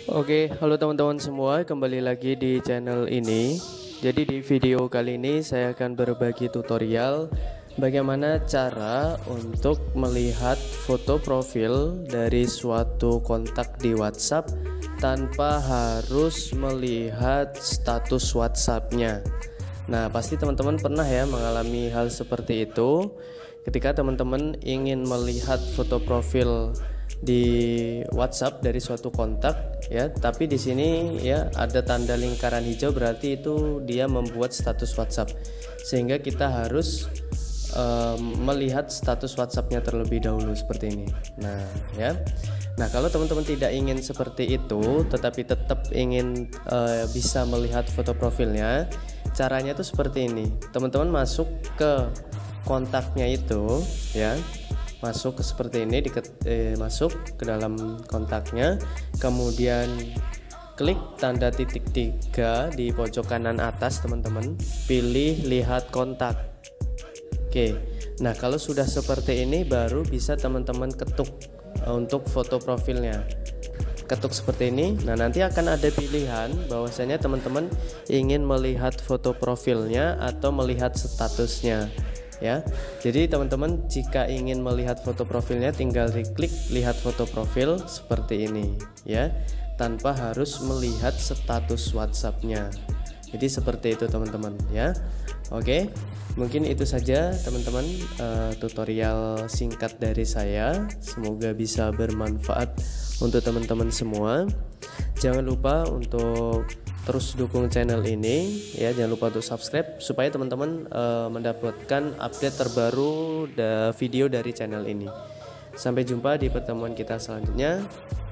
Oke, halo teman-teman semua, kembali lagi di channel ini. Jadi di video kali ini saya akan berbagi tutorial bagaimana cara untuk melihat foto profil dari suatu kontak di WhatsApp tanpa harus melihat status WhatsApp-nya. Nah, pasti teman-teman pernah ya mengalami hal seperti itu ketika teman-teman ingin melihat foto profil di WhatsApp dari suatu kontak ya, tapi di sini ya ada tanda lingkaran hijau, berarti itu dia membuat status WhatsApp, sehingga kita harus melihat status WhatsApp-nya terlebih dahulu seperti ini. Nah ya, nah kalau teman-teman tidak ingin seperti itu tetapi tetap ingin bisa melihat foto profilnya, caranya tuh seperti ini. Teman-teman masuk ke kontaknya itu ya, masuk ke seperti ini, masuk ke dalam kontaknya, kemudian klik tanda titik 3 di pojok kanan atas, teman-teman pilih lihat kontak. Oke, nah kalau sudah seperti ini baru bisa teman-teman ketuk untuk foto profilnya, ketuk seperti ini. Nah nanti akan ada pilihan bahwasanya teman-teman ingin melihat foto profilnya atau melihat statusnya ya. Jadi teman-teman jika ingin melihat foto profilnya tinggal diklik lihat foto profil seperti ini ya, tanpa harus melihat status WhatsApp-nya. Jadi seperti itu teman-teman ya. Oke, mungkin itu saja teman-teman tutorial singkat dari saya, semoga bisa bermanfaat untuk teman-teman semua. Jangan lupa untuk terus dukung channel ini ya, jangan lupa untuk subscribe supaya teman-teman mendapatkan update terbaru video dari channel ini. Sampai jumpa di pertemuan kita selanjutnya.